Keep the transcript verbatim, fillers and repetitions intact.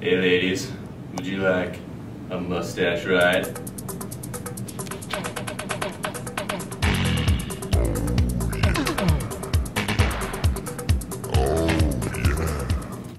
Hey ladies, would you like a mustache ride?